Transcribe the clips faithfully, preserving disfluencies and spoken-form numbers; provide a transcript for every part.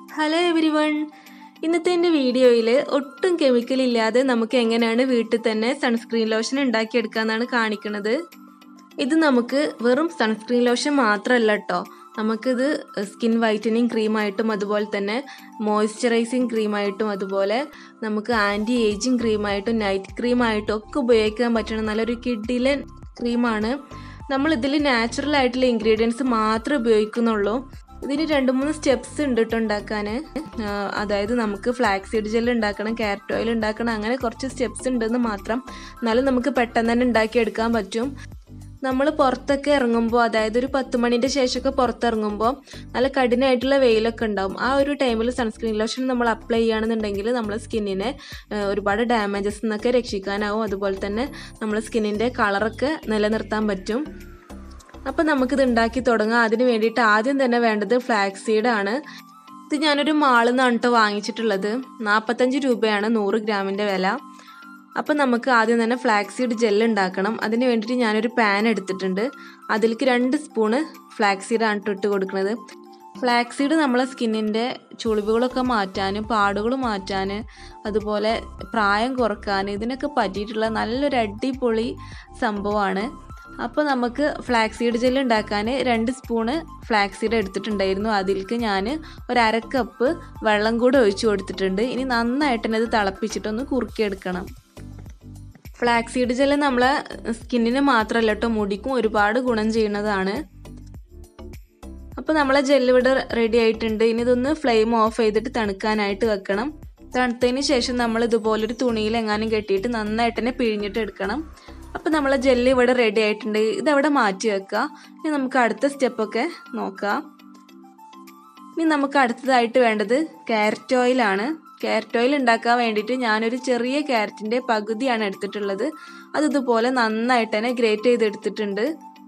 Hello everyone, ഇന്നത്തെ എൻ്റെ വീഡിയോയിൽ ഒട്ടും കെമിക്കൽ ഇല്ലാതെ നമുക്ക് എങ്ങനെയാണ് വീട്ടിൽ തന്നെ സൺസ്ക്രീൻ ലോഷൻ ഉണ്ടാക്കിയെടുക്കാമെന്നാണ് കാണിക്കുന്നത്. ഇത് നമുക്ക് വെറും സൺസ്ക്രീൻ ലോഷൻ മാത്രമല്ല കേട്ടോ, നമുക്കിത് സ്കിൻ വൈറ്റനിങ് ക്രീമായിട്ടും അതുപോലെ തന്നെ മോയ്സ്ചറൈസിങ് ക്രീമായിട്ടും അതുപോലെ നമുക്ക് ആൻറ്റി ഏജിങ് ക്രീമായിട്ടും നൈറ്റ് ക്രീമായിട്ടും ഒക്കെ ഉപയോഗിക്കാൻ പറ്റുന്ന നല്ലൊരു കിഡിലൻ ക്രീമാണ്. നമ്മളിതിൽ നാച്ചുറൽ ആയിട്ടുള്ള ഇൻഗ്രീഡിയൻസ് മാത്രമേ ഉപയോഗിക്കുന്നുള്ളൂ. ഇതിന് രണ്ട് മൂന്ന് സ്റ്റെപ്സ് ഉണ്ട് കേട്ടോ ഉണ്ടാക്കാൻ. അതായത് നമുക്ക് ഫ്ലാക്സ് സീഡ് ജെൽ ഉണ്ടാക്കണം, ക്യാരറ്റ് ഓയിൽ ഉണ്ടാക്കണം, അങ്ങനെ കുറച്ച് സ്റ്റെപ്സ് ഉണ്ടെന്ന് മാത്രം. എന്നാലും നമുക്ക് പെട്ടെന്ന് തന്നെ ഉണ്ടാക്കിയെടുക്കാൻ പറ്റും. നമ്മൾ പുറത്തൊക്കെ ഇറങ്ങുമ്പോൾ, അതായത് ഒരു പത്ത് മണിൻ്റെ ശേഷമൊക്കെ പുറത്തിറങ്ങുമ്പോൾ നല്ല കഠിനമായിട്ടുള്ള വെയിലൊക്കെ ഉണ്ടാവും. ആ ഒരു ടൈമിൽ സൺസ്ക്രീൻ ലോഷൻ നമ്മൾ അപ്ലൈ ചെയ്യുകയാണെന്നുണ്ടെങ്കിൽ നമ്മളെ സ്കിന്നിനെ ഒരുപാട് ഡാമേജസ് എന്നൊക്കെ രക്ഷിക്കാനാവും. അതുപോലെ തന്നെ നമ്മളെ സ്കിന്നിൻ്റെ കളറൊക്കെ നിലനിർത്താൻ പറ്റും. അപ്പം നമുക്കിത് ഉണ്ടാക്കി തുടങ്ങാം. അതിന് വേണ്ടിയിട്ട് ആദ്യം തന്നെ വേണ്ടത് ഫ്ലാക്സ് സീഡാണ്. ഇത് ഞാനൊരു മാളിൽ നിന്നാണ് കേട്ടോ വാങ്ങിച്ചിട്ടുള്ളത്. നാൽപ്പത്തഞ്ച് രൂപയാണ് നൂറ് ഗ്രാമിൻ്റെ വില. അപ്പം നമുക്ക് ആദ്യം തന്നെ ഫ്ലാക്സ് സീഡ് ജെൽ ഉണ്ടാക്കണം. അതിന് വേണ്ടിയിട്ട് ഞാനൊരു പാൻ എടുത്തിട്ടുണ്ട്. അതിലേക്ക് രണ്ട് സ്പൂണ് ഫ്ലാക്സ് സീഡാണ് ഇട്ട് കൊടുക്കുന്നത്. ഫ്ലാക്സ് സീഡ് നമ്മളെ സ്കിന്നിൻ്റെ ചുളിവുകളൊക്കെ മാറ്റാൻ, പാടുകൾ മാറ്റാൻ, അതുപോലെ പ്രായം കുറക്കാൻ, ഇതിനൊക്കെ പറ്റിയിട്ടുള്ള നല്ലൊരു അടിപൊളി സംഭവമാണ്. അപ്പോൾ നമുക്ക് ഫ്ലാക്സ് സീഡ് ജെൽ ഉണ്ടാക്കാൻ രണ്ട് സ്പൂണ് ഫ്ലാക്സ് സീഡ് എടുത്തിട്ടുണ്ടായിരുന്നു. അതിലേക്ക് ഞാൻ ഒരു അര കപ്പ് വെള്ളം കൂടെ ഒഴിച്ചു കൊടുത്തിട്ടുണ്ട്. ഇനി നന്നായിട്ട് തന്നെ ഇത് തിളപ്പിച്ചിട്ടൊന്ന് കുറുക്കിയെടുക്കണം. ഫ്ലാക്സ് സീഡ് ജെൽ നമ്മളെ സ്കിന്നിന് മാത്രമല്ല കേട്ടോ, മുടിക്കും ഒരുപാട് ഗുണം ചെയ്യുന്നതാണ്. അപ്പോൾ നമ്മളെ ജെല്ല് ഇവിടെ റെഡി ആയിട്ടുണ്ട്. ഇനി ഇതൊന്ന് ഫ്ലെയിം ഓഫ് ചെയ്തിട്ട് തണുക്കാനായിട്ട് വെക്കണം. തണുത്തതിന് ശേഷം നമ്മൾ ഇതുപോലൊരു തുണിയിൽ എങ്ങാനും കെട്ടിയിട്ട് നന്നായിട്ട് തന്നെ പിഴിഞ്ഞിട്ട് എടുക്കണം. അപ്പോൾ നമ്മളെ ജെല്ല് ഇവിടെ റെഡി ആയിട്ടുണ്ട്. ഇതവിടെ മാറ്റി വെക്കുക. ഇനി നമുക്ക് അടുത്ത സ്റ്റെപ്പൊക്കെ നോക്കാം. ഇനി നമുക്ക് അടുത്തതായിട്ട് വേണ്ടത് ക്യാരറ്റ് ഓയിലാണ്. ക്യാരറ്റ് ഓയിൽ ഉണ്ടാക്കാൻ വേണ്ടിയിട്ട് ഞാനൊരു ചെറിയ ക്യാരറ്റിൻ്റെ പകുതിയാണ് എടുത്തിട്ടുള്ളത്. അത് ഇതുപോലെ നന്നായിട്ട് തന്നെ ഗ്രേറ്റ് ചെയ്തെടുത്തിട്ടുണ്ട്.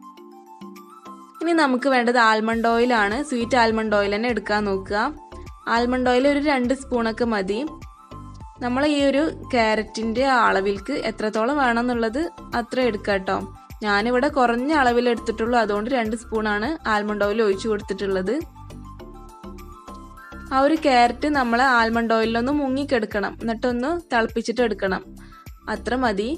ഇനി നമുക്ക് വേണ്ടത് ആൽമണ്ട് ഓയിലാണ്. സ്വീറ്റ് ആൽമണ്ട് ഓയിൽ തന്നെ എടുക്കാൻ നോക്കുക. ആൽമണ്ട് ഓയിൽ ഒരു രണ്ട് സ്പൂണൊക്കെ മതി. നമ്മൾ ഈ ഒരു ക്യാരറ്റിൻ്റെ അളവിലേക്ക് എത്രത്തോളം വേണമെന്നുള്ളത് അത്ര എടുക്കുക കേട്ടോ. ഞാനിവിടെ കുറഞ്ഞ അളവിൽ എടുത്തിട്ടുള്ളൂ, അതുകൊണ്ട് രണ്ട് സ്പൂണാണ് ആൽമണ്ട് ഓയിൽ ഒഴിച്ചു കൊടുത്തിട്ടുള്ളത്. ആ ഒരു ക്യാരറ്റ് നമ്മൾ ആൽമണ്ട് ഓയിലൊന്ന് മുങ്ങിക്കെടുക്കണം, എന്നിട്ടൊന്ന് തിളപ്പിച്ചിട്ട് എടുക്കണം. അത്ര മതി.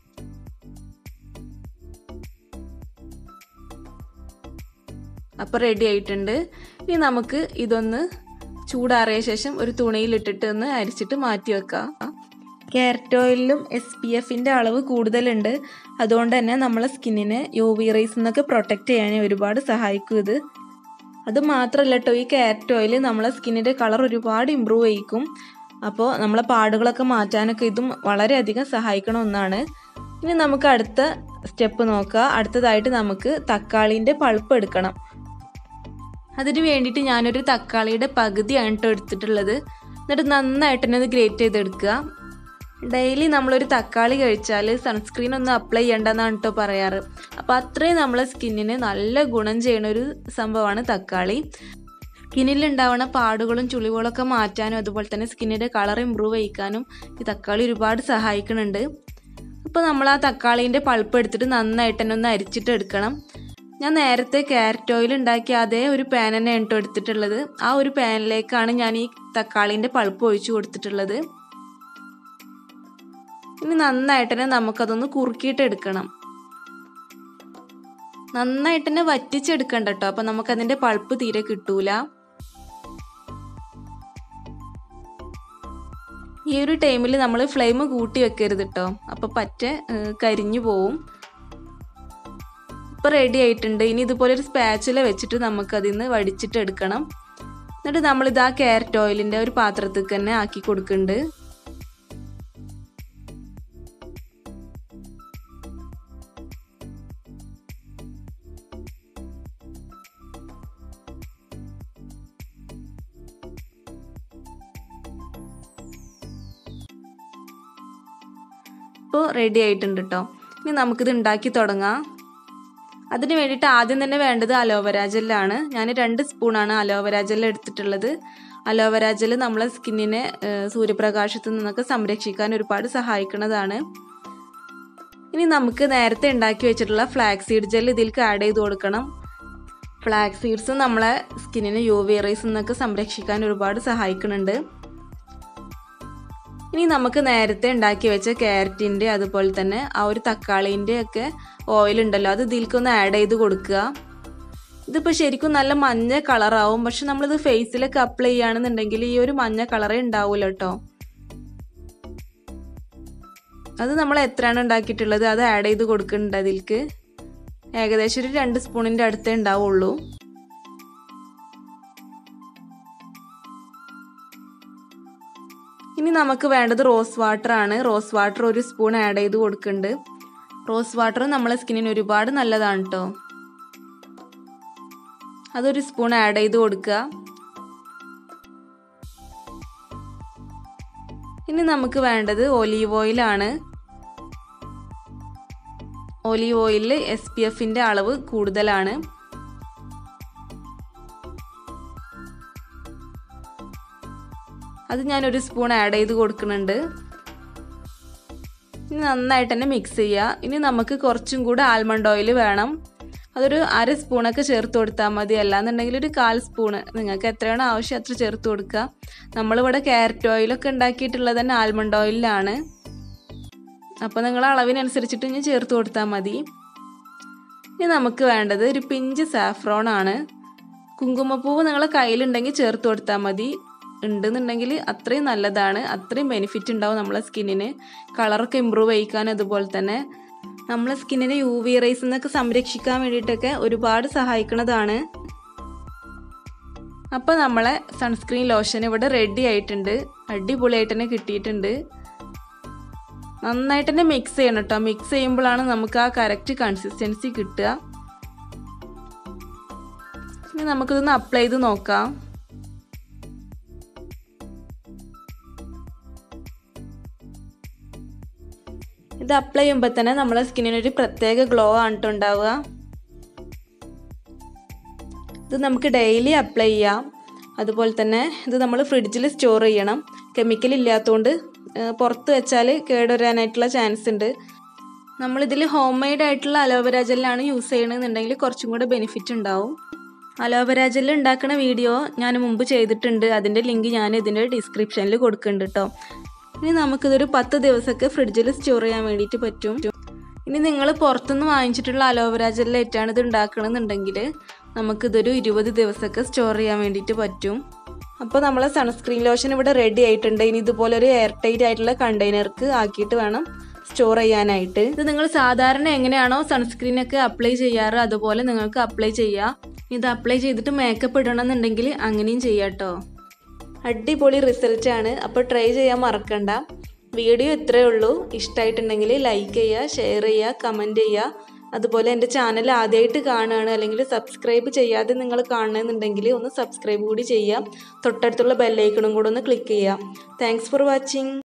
അപ്പോൾ റെഡി ആയിട്ടുണ്ട്. ഇനി നമുക്ക് ഇതൊന്ന് ചൂടാറിയ ശേഷം ഒരു തുണിയിലിട്ടിട്ട് ഒന്ന് അരിച്ചിട്ട് മാറ്റി വെക്കാം. ക്യാരറ്റ് ഓയിലിലും എസ് പി എഫിൻ്റെ അളവ് കൂടുതലുണ്ട്. അതുകൊണ്ട് തന്നെ നമ്മളെ സ്കിന്നിനെ യു വി റേസിൽ നിന്നൊക്കെ പ്രൊട്ടക്റ്റ് ചെയ്യാൻ ഒരുപാട് സഹായിക്കും ഇത്. അത് മാത്രമല്ല കേട്ടോ, ഈ ക്യാരറ്റ് ഓയിൽ നമ്മളെ സ്കിന്നിൻ്റെ കളർ ഒരുപാട് ഇമ്പ്രൂവ് ചെയ്യിക്കും. അപ്പോൾ നമ്മളെ പാടുകളൊക്കെ മാറ്റാനൊക്കെ ഇതും വളരെയധികം സഹായിക്കണ ഒന്നാണ്. ഇനി നമുക്ക് അടുത്ത സ്റ്റെപ്പ് നോക്കാം. അടുത്തതായിട്ട് നമുക്ക് തക്കാളീൻ്റെ പൾപ്പ് എടുക്കണം. അതിന് വേണ്ടിയിട്ട് ഞാനൊരു തക്കാളിയുടെ പകുതിയാണ് കേട്ടോ എടുത്തിട്ടുള്ളത്. എന്നിട്ട് നന്നായിട്ട് തന്നെ അത് ഗ്രേറ്റ് ചെയ്തെടുക്കുക. ഡെയിലി നമ്മളൊരു തക്കാളി കഴിച്ചാൽ സൺസ്ക്രീൻ ഒന്നും അപ്ലൈ ചെയ്യേണ്ടെന്നാണ് കേട്ടോ പറയാറ്. അപ്പോൾ അത്രയും നമ്മളെ സ്കിന്നിന് നല്ല ഗുണം ചെയ്യുന്ന ഒരു സംഭവമാണ് തക്കാളി. സ്കിന്നിലുണ്ടാവുന്ന പാടുകളും ചുളിവുകളൊക്കെ മാറ്റാനും അതുപോലെ തന്നെ സ്കിന്നിൻ്റെ കളർ ഇമ്പ്രൂവ് ചെയ്യിക്കാനും ഈ തക്കാളി ഒരുപാട് സഹായിക്കുന്നുണ്ട്. അപ്പോൾ നമ്മൾ ആ തക്കാളീൻ്റെ പൾപ്പ് എടുത്തിട്ട് നന്നായിട്ട് തന്നെ ഒന്ന് അരിച്ചിട്ട് എടുക്കണം. ഞാൻ നേരത്തെ ക്യാരറ്റ് ഓയിൽ ഉണ്ടാക്കിയ അതേ ഒരു പാൻ തന്നെ കേട്ടോ എടുത്തിട്ടുള്ളത്. ആ ഒരു പാനിലേക്കാണ് ഞാൻ ഈ തക്കാളീൻ്റെ പൾപ്പ് ഒഴിച്ചു കൊടുത്തിട്ടുള്ളത്. ഇനി നന്നായിട്ട് തന്നെ നമുക്കതൊന്ന് കുറുക്കിയിട്ട് എടുക്കണം. നന്നായിട്ട് തന്നെ വറ്റിച്ചെടുക്കണ്ട കേട്ടോ, അപ്പം നമുക്കതിൻ്റെ പൾപ്പ് തീരെ കിട്ടൂല. ഈ ഒരു ടൈമിൽ നമ്മൾ ഫ്ലെയിം കൂട്ടി വെക്കരുത് കേട്ടോ, അപ്പം പറ്റ കരിഞ്ഞു പോവും. ഇപ്പോൾ റെഡി ആയിട്ടുണ്ട്. ഇനി ഇതുപോലെ ഒരു സ്പാച്ചുല വെച്ചിട്ട് നമുക്കതിൽ നിന്ന് വടിച്ചിട്ട് എടുക്കണം. എന്നിട്ട് നമ്മളിത് ആ ക്യാരറ്റ് ഓയിലിൻ്റെ ഒരു പാത്രത്തിൽ തന്നെ ആക്കി കൊടുക്കുന്നുണ്ട്. ഇപ്പോൾ റെഡി ആയിട്ടുണ്ട് കേട്ടോ. ഇനി നമുക്കിത് ഉണ്ടാക്കി തുടങ്ങാം. അതിന് വേണ്ടിയിട്ട് ആദ്യം തന്നെ വേണ്ടത് അലോവരാജെല്ലാണ്. ഞാൻ രണ്ട് സ്പൂണാണ് അലോവരാജെൽ എടുത്തിട്ടുള്ളത്. അലോവരാജെൽ നമ്മളെ സ്കിന്നിനെ സൂര്യപ്രകാശത്തിൽ നിന്നൊക്കെ സംരക്ഷിക്കാൻ ഒരുപാട് സഹായിക്കുന്നതാണ്. ഇനി നമുക്ക് നേരത്തെ ഉണ്ടാക്കി വെച്ചിട്ടുള്ള ഫ്ലാക്സ് സീഡ് ജെൽ ഇതിലേക്ക് ആഡ് ചെയ്ത് കൊടുക്കണം. ഫ്ലാക്സ് സീഡ്സും നമ്മളെ സ്കിന്നിനെ യു വി റേസിൽ നിന്നൊക്കെ സംരക്ഷിക്കാൻ ഒരുപാട് സഹായിക്കുന്നുണ്ട്. ഇനി നമുക്ക് നേരത്തെ ഉണ്ടാക്കി വെച്ച ക്യാരറ്റിൻ്റെ അതുപോലെ തന്നെ ആ ഒരു തക്കാളീൻ്റെ ഒക്കെ ഓയിൽ ഉണ്ടല്ലോ, അത് ഇതിലേക്കൊന്ന് ആഡ് ചെയ്ത് കൊടുക്കുക. ഇതിപ്പോൾ ശരിക്കും നല്ല മഞ്ഞ കളറാവും, പക്ഷെ നമ്മളിത് ഫേസിലൊക്കെ അപ്ലൈ ചെയ്യുകയാണെന്നുണ്ടെങ്കിൽ ഈ ഒരു മഞ്ഞ കളറേ ഉണ്ടാവില്ല കേട്ടോ. അത് നമ്മൾ എത്രയാണ് ഉണ്ടാക്കിയിട്ടുള്ളത് അത് ആഡ് ചെയ്ത് കൊടുക്കുന്നുണ്ട്. അതിലേക്ക് ഏകദേശം ഒരു രണ്ട് സ്പൂണിൻ്റെ അടുത്തേ ഉണ്ടാവുള്ളൂ. ഇനി നമുക്ക് വേണ്ടത് റോസ് വാട്ടർ ആണ്. റോസ് വാട്ടർ ഒരു സ്പൂൺ ആഡ് ചെയ്ത് കൊടുക്കുന്നുണ്ട്. റോസ് വാട്ടർ നമ്മളെ സ്കിന്നിന് ഒരുപാട് നല്ലതാണ് കേട്ടോ. അതൊരു സ്പൂൺ ആഡ് ചെയ്ത് കൊടുക്കുക. ഇനി നമുക്ക് വേണ്ടത് ഒലീവ് ഓയിലാണ്. ഒലീവ് ഓയിലിൽ എസ് പി എഫിൻ്റെ അളവ് കൂടുതലാണ്. അത് ഞാനൊരു സ്പൂൺ ആഡ് ചെയ്ത് കൊടുക്കുന്നുണ്ട്. ഇനി നന്നായിട്ട് തന്നെ മിക്സ് ചെയ്യുക. ഇനി നമുക്ക് കുറച്ചും കൂടെ ആൽമണ്ട് ഓയിൽ വേണം. അതൊരു അര സ്പൂണൊക്കെ ചേർത്ത് കൊടുത്താൽ മതി. അല്ലാന്നുണ്ടെങ്കിൽ ഒരു കാൽ സ്പൂണ്, നിങ്ങൾക്ക് എത്രയാണോ ആവശ്യം അത്ര ചേർത്ത് കൊടുക്കുക. നമ്മളിവിടെ ക്യാരറ്റ് ഓയിലൊക്കെ ഉണ്ടാക്കിയിട്ടുള്ളത് തന്നെ ആൽമണ്ട് ഓയിലാണ്. അപ്പോൾ നിങ്ങൾ അളവിനനുസരിച്ചിട്ട് ഇനി ചേർത്ത് കൊടുത്താൽ മതി. ഇനി നമുക്ക് വേണ്ടത് ഒരു പിഞ്ച് സാഫ്രോൺ ആണ്. കുങ്കുമപ്പൂവ് നിങ്ങളെ കയ്യിലുണ്ടെങ്കിൽ ചേർത്ത് കൊടുത്താൽ മതി. ഉണ്ടെന്നുണ്ടെങ്കിൽ അത്രയും നല്ലതാണ്, അത്രയും ബെനിഫിറ്റ് ഉണ്ടാവും നമ്മളെ സ്കിന്നിന്. കളറൊക്കെ ഇമ്പ്രൂവ് ചെയ്യിക്കാൻ, അതുപോലെ തന്നെ നമ്മളെ സ്കിന്നിനെ യു വി റേസിൽ നിന്നൊക്കെ സംരക്ഷിക്കാൻ വേണ്ടിയിട്ടൊക്കെ ഒരുപാട് സഹായിക്കുന്നതാണ്. അപ്പോൾ നമ്മളെ സൺസ്ക്രീൻ ലോഷൻ ഇവിടെ റെഡി ആയിട്ടുണ്ട്. അടിപൊളിയായിട്ട് തന്നെ കിട്ടിയിട്ടുണ്ട്. നന്നായിട്ട് തന്നെ മിക്സ് ചെയ്യണം കേട്ടോ. മിക്സ് ചെയ്യുമ്പോഴാണ് നമുക്ക് ആ കറക്റ്റ് കൺസിസ്റ്റൻസി കിട്ടുക. ഇനി നമുക്കിതൊന്ന് അപ്ലൈ ചെയ്ത് നോക്കാം. ഇത് അപ്ലൈ ചെയ്യുമ്പോൾ തന്നെ നമ്മളെ സ്കിന്നിനൊരു പ്രത്യേക ഗ്ലോ ആണ് ട്ടോ ഉണ്ടാവുക. ഇത് നമുക്ക് ഡെയിലി അപ്ലൈ ചെയ്യാം. അതുപോലെ തന്നെ ഇത് നമ്മൾ ഫ്രിഡ്ജിൽ സ്റ്റോർ ചെയ്യണം. കെമിക്കൽ ഇല്ലാത്തതുകൊണ്ട് പുറത്ത് വെച്ചാൽ കേടുവരാനായിട്ടുള്ള ചാൻസ് ഉണ്ട്. നമ്മളിതിൽ ഹോം മെയ്ഡ് ആയിട്ടുള്ള അലോവേര ജെല്ലാണ് യൂസ് ചെയ്യണമെന്നുണ്ടെങ്കിൽ കുറച്ചും കൂടെ ബെനിഫിറ്റ് ഉണ്ടാവും. അലോവേര ജെൽ ഉണ്ടാക്കുന്ന വീഡിയോ ഞാൻ മുമ്പ് ചെയ്തിട്ടുണ്ട്. അതിൻ്റെ ലിങ്ക് ഞാൻ ഇതിൻ്റെ ഡിസ്ക്രിപ്ഷനിൽ കൊടുക്കുന്നുണ്ട് കേട്ടോ. ഇനി നമുക്കിതൊരു പത്ത് ദിവസമൊക്കെ ഫ്രിഡ്ജിൽ സ്റ്റോർ ചെയ്യാൻ വേണ്ടിയിട്ട് പറ്റും. ഇനി നിങ്ങൾ പുറത്തുനിന്ന് വാങ്ങിച്ചിട്ടുള്ള അലോവേര ജെല്ലായിട്ടാണ് ഇത് ഉണ്ടാക്കണമെന്നുണ്ടെങ്കിൽ നമുക്കിതൊരു ഇരുപത് ദിവസമൊക്കെ സ്റ്റോർ ചെയ്യാൻ വേണ്ടിയിട്ട് പറ്റും. അപ്പോൾ നമ്മളെ സൺസ്ക്രീൻ ലോഷൻ ഇവിടെ റെഡി ആയിട്ടുണ്ട്. ഇനി ഇതുപോലെ ഒരു എയർ ടൈറ്റ് ആയിട്ടുള്ള കണ്ടെയ്നർക്ക് ആക്കിയിട്ട് വേണം സ്റ്റോർ ചെയ്യാനായിട്ട്. ഇത് നിങ്ങൾ സാധാരണ എങ്ങനെയാണോ സൺസ്ക്രീനൊക്കെ അപ്ലൈ ചെയ്യാറ് അതുപോലെ നിങ്ങൾക്ക് അപ്ലൈ ചെയ്യാം. ഇത് അപ്ലൈ ചെയ്തിട്ട് മേക്കപ്പ് ഇടണമെന്നുണ്ടെങ്കിൽ അങ്ങനെയും ചെയ്യാം കേട്ടോ. അടിപൊളി റിസൾട്ടാണ്. അപ്പോൾ ട്രൈ ചെയ്യാൻ മറക്കണ്ട. വീഡിയോ ഇത്രയേ ഉള്ളൂ. ഇഷ്ടമായിട്ടുണ്ടെങ്കിൽ ലൈക്ക് ചെയ്യുക, ഷെയർ ചെയ്യുക, കമൻറ്റ് ചെയ്യുക. അതുപോലെ എൻ്റെ ചാനൽ ആദ്യമായിട്ട് കാണുകയാണ് അല്ലെങ്കിൽ സബ്സ്ക്രൈബ് ചെയ്യാതെ നിങ്ങൾ കാണണമെന്നുണ്ടെങ്കിൽ ഒന്ന് സബ്സ്ക്രൈബ് കൂടി ചെയ്യുക. തൊട്ടടുത്തുള്ള ബെല്ലൈക്കണും കൂടെ ഒന്ന് ക്ലിക്ക് ചെയ്യുക. Thanks for watching.